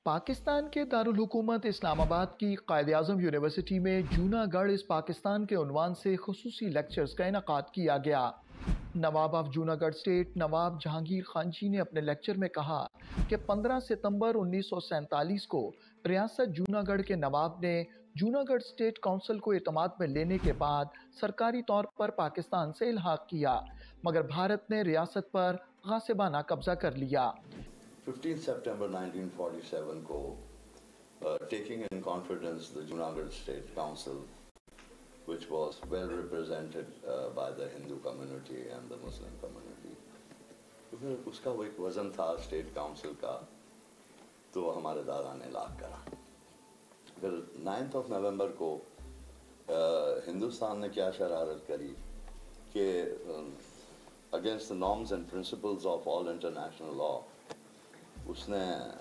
पाकिस्तान के दारुल हुकूमत इस्लामाबाद की कायद-ए-आज़म यूनिवर्सिटी में जूनागढ़ इस पाकिस्तान के उन्वान से खुसूसी लेक्चर्स का इनेकाद किया गया। नवाब ऑफ जूनागढ़ स्टेट नवाब जहांगीर खानजी ने अपने लेक्चर में कहा कि 15 सितंबर 1947 को रियासत जूनागढ़ के नवाब ने जूनागढ़ स्टेट काउंसिल को एतमाद में लेने के बाद सरकारी तौर पर पाकिस्तान से इल्हाक किया, मगर भारत ने रियासत पर गासिबाना कब्जा कर लिया। 15 September 1947 को taking in confidence the Junagadh State Council, which was well represented by the Hindu community and the Muslim community. तो फिर उसका वो एक वज़न था स्टेट काउंसिल का, तो हमारे दादा ने लाक करा। फिर 9th of November को हिंदुस्तान ने क्या शरारत करी कि against the norms and principles of all international law उसने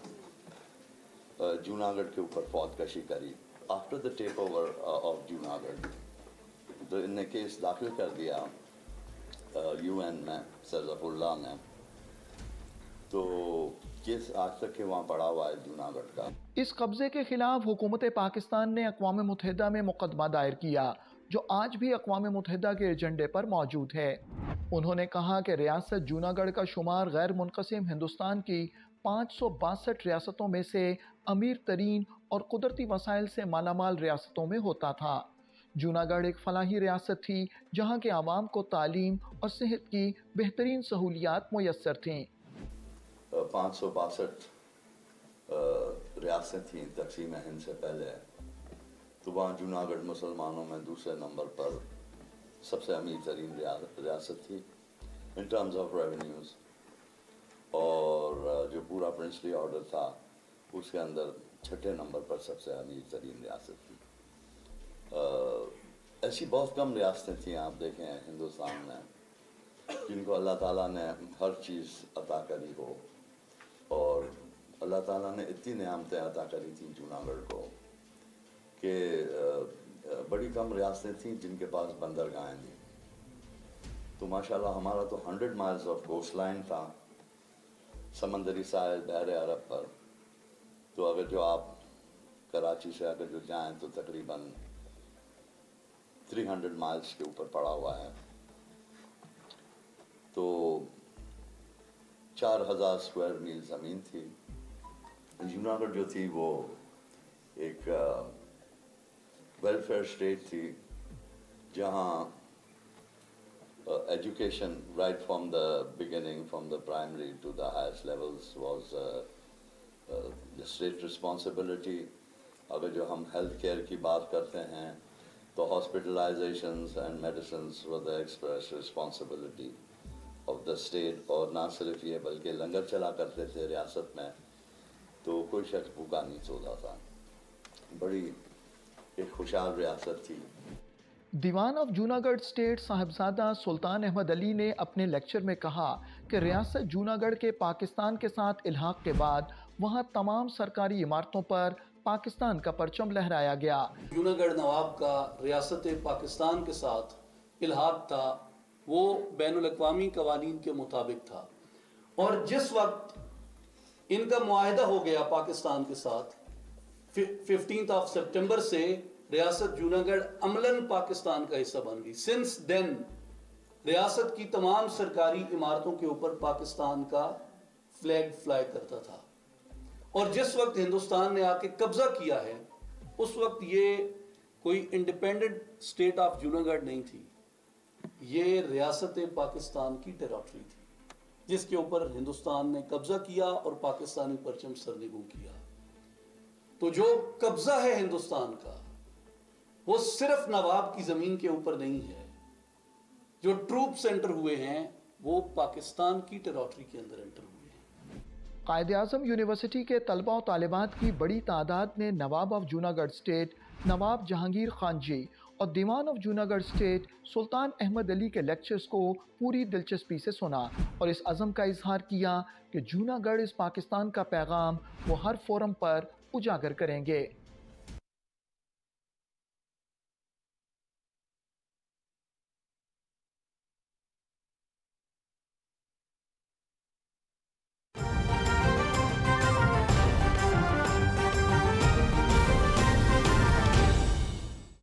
जूनागढ़ के ऊपर फौजकशी करी। After the takeover of Junagadh तो इनने केस दाखिल कर दिया UN में, सरजफुल्ला ने, तो केस आज तक के वहाँ पड़ा हुआ है जूनागढ़ का। इस कब्जे के खिलाफ हुकूमत पाकिस्तान ने अक़वाम मुत्तहिदा में मुकदमा दायर किया, जो आज भी अक़वाम मुत्तहिदा के एजेंडे पर मौजूद है। उन्होंने कहा कि रियासत जूनागढ़ का शुमार गैर मुनक़सिम हिंदुस्तान की 562 रियासतों में से अमीर तरीन और कुदरती वसाइल से मालामाल रियासतों में होता था। जूनागढ़ एक फलाही रियासत थी जहाँ के आवाम को तालीम और सेहत की बेहतरीन सहूलियात मुयस्सर थीं। 562 रियासतें थीं तक़सीम हिंद से पहले, तो वहाँ जूनागढ़ मुसलमानों में दूसरे नंबर पर सबसे अमीर तरीन रियासत थी इन टर्म्स ऑफ रेवेन्यूज़, और जो पूरा प्रिंसली ऑर्डर था उसके अंदर छठे नंबर पर सबसे अमीर तरीन रियासत थी। ऐसी बहुत कम रियासतें थीं आप देखें हिंदुस्तान में जिनको अल्लाह ताला ने हर चीज़ अता करी हो, और अल्लाह ताला ने इतनी नेमतें अता करी थी जूनागढ़ को कि बड़ी कम रियासतें थीं जिनके पास बंदरगाहें थीं। तो माशाल्लाह हमारा तो 100 माइल्स ऑफ कोस्ट लाइन था, समंदरी साहिल बहर अरब पर। तो अगर जो आप कराची से अगर जो जाएं तो तकरीबन 300 माइल्स के ऊपर पड़ा हुआ है। तो 4000 स्क्वायर मील ज़मीन थी। जूनागढ़ जो थी वो एक वेलफेयर स्टेट थी जहाँ education right from the beginning, from the primary to the highest levels was the state responsibility. अगर जो हम health care की बात करते हैं तो hospitalizations and medicines were the express responsibility of the state, और ना सिर्फ ये बल्कि लंगर चला करते थे रियासत में, तो कोई शख्स भूखा नहीं सोता था। बड़ी एक खुशहाल रियासत थी। दीवान ऑफ जूनागढ़ स्टेट साहिबजादा सुल्तान अहमद अली ने अपने लेक्चर में कहा कि रियासत जूनागढ़ के पाकिस्तान के साथ इल्हाक के बाद वहां तमाम सरकारी इमारतों पर पाकिस्तान का परचम लहराया गया। जूनागढ़ नवाब का रियासत पाकिस्तान के साथ इल्हाक था, वो बैनुल अक़वामी कवानीन के मुताबिक था, और जिस वक्त इनका मुआहदा हो गया पाकिस्तान के साथ 15 सितंबर से रियासत जूनागढ़ अमलन पाकिस्तान का हिस्सा बन गई। सिंस देन रियासत की तमाम सरकारी इमारतों के ऊपर पाकिस्तान का फ्लैग फ्लाई करता था, और जिस वक्त हिंदुस्तान ने आके कब्जा किया है उस वक्त ये कोई इंडिपेंडेंट स्टेट ऑफ जूनागढ़ नहीं थी, ये रियासत पाकिस्तान की टेरिटरी थी जिसके ऊपर हिंदुस्तान ने कब्जा किया और पाकिस्तानी परचम सरनिगू किया। तो जो कब्जा है हिंदुस्तान का वो सिर्फ नवाब की ज़मीन के ऊपर नहीं है, जो ट्रूप सेंटर हुए हैं वो पाकिस्तान की टेरिटरी के अंदर एंटर हुए हैं। कायद-ए-आज़म यूनिवर्सिटी के तलबा और तालिबात की बड़ी तादाद ने नवाब ऑफ जूनागढ़ स्टेट नवाब जहांगीर खानजी और दीवान ऑफ जूनागढ़ स्टेट सुल्तान अहमद अली के लेक्चर्स को पूरी दिलचस्पी से सुना और इस अज़म का इजहार किया कि जूनागढ़ इस पाकिस्तान का पैगाम वो हर फोरम पर उजागर करेंगे।